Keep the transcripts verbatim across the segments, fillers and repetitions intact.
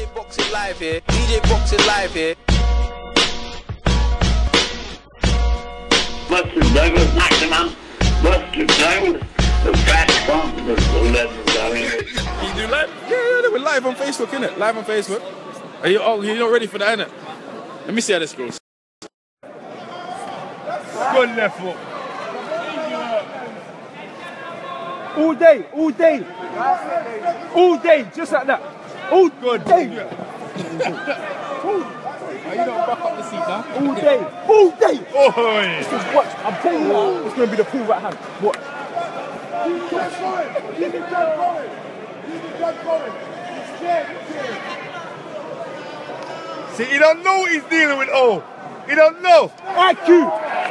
J Boxing Live here. D J Boxing Live here. Buster Douglas knocked him out. Buster Douglas, the fat bump, the legends out here. Can you do live? Yeah, yeah, we're live on Facebook, innit? Live on Facebook. Are you, oh, you're not ready for that, innit? Let me see how this goes. Good left foot. All day, all day. All day, just like that. All good day. Are you not back up the seat now? All day, all day. Oh, This is watch. I'm telling you now, it's going to be the pull right hand. Watch. see, he don't know what he's dealing with. Oh, he don't know. I Q.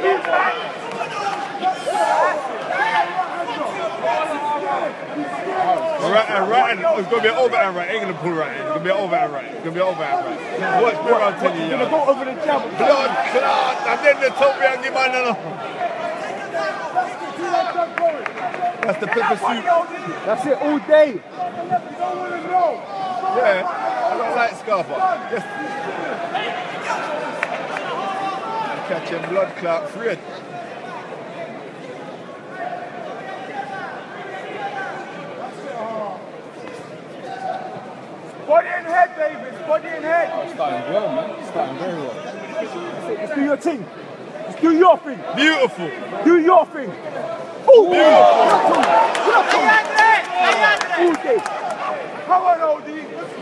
Right and right, and it's gonna be an overhand right. Ain't gonna pull right. It's gonna be an overhand right. It's gonna be an overhand right. Watch, bro, I'm telling you. You're going to go over the jab. Blood, blood, and then the top and give man no. That's the pepper soup. That's it, all day. Yeah, I don't like Scarpa. Yes. Catching blood clot Fred. Body and head, David. Body and head. Starting well, man. Starting very well. Let's do your thing. Let's do your thing. Beautiful. Do your thing. Ooh. Beautiful. All day. Come on, O D.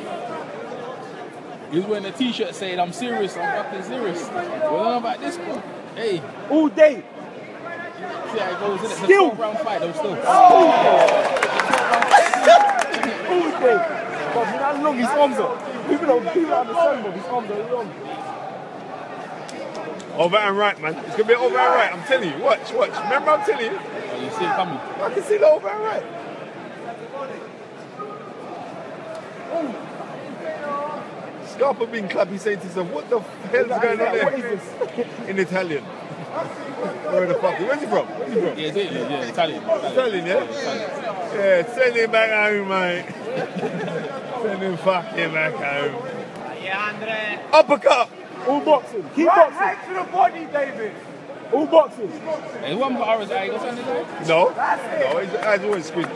He was wearing a t-shirt saying, I'm serious, I'm fucking serious. Well, know about this one. Hey, All day. see how it goes, innit? It's a Skill. twelve round fight, though, still. All day. But you know how long his arms are. People don't, people don't understand, but his arms are long. Over and right, man. It's gonna be over and right. I'm telling you. Watch, watch. Remember, I'm telling you. Oh, you see it coming. I can see the over and right. Scarpa being clappy saying to himself, what the hell's going on What there? is this? In Italian. Where the fuck? Where's he from? Where's he from? Yeah, it's Italy, yeah, Italian. Italian, Italian, yeah? Italian. Yeah, send him back home, mate. Send him fucking back home. Uppercut! All boxing. Keep boxing. Right to the body, David. All boxing. Hey, one for Aaron's eye, go stand there. No, no, his eyes always squint.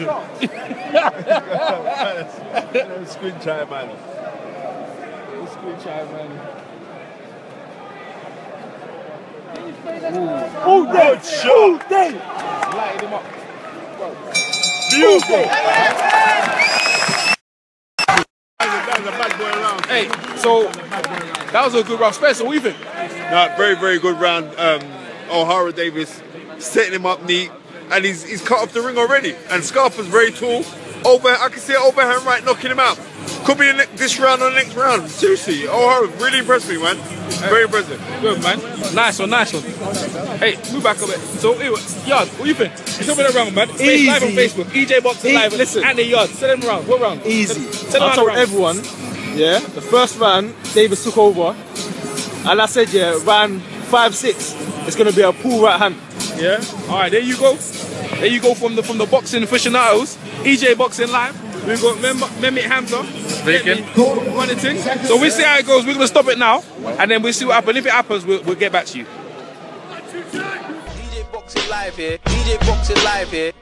Squint try, man. Squid child, man. All day. Good shot. All day. Lighted him up. Beautiful. Hey, so that was a good round. Spencer, what do you think? No, very, very good round. Um, O'Hara Davis setting him up neat, and he's he's cut off the ring already. And Scarpa's very tall. Over, I can see an overhand right knocking him out. Could be the this round or the next round. Seriously, O'Hara really impressed me, man. Very impressive. Good, man. Nice one, nice one. Hey, move back a bit. So, hey, Yard, what do you think? It's over the round, man. Easy. Live on Facebook. E J Boxing E- Live. listen. And the Yard. Send them around. What round? Easy. Send, send I them told around. everyone, yeah, the first round, Davis took over. And I said, yeah, round five, six, it's going to be a pull right hand. Yeah. All right, there you go. There you go from the from the boxing aficionados. E J Boxing Live. We've got Mem Mehmet Hamza. Speaking. Running thing. So we'll see how it goes. We're going to stop it now. And then we'll see what happens. If it happens, we'll, we'll get back to you. D J Boxing Live here. D J Boxing Live here.